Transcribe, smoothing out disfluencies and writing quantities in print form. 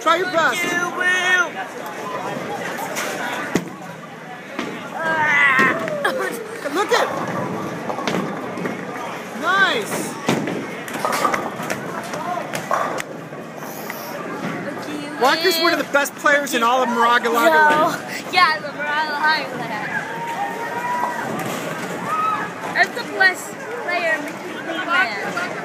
Try your best. Look at. Nice. Walker's one of the best players in all of Moraga Lagerland. Yeah, the Moraga Lagerland. That's the best player in the man.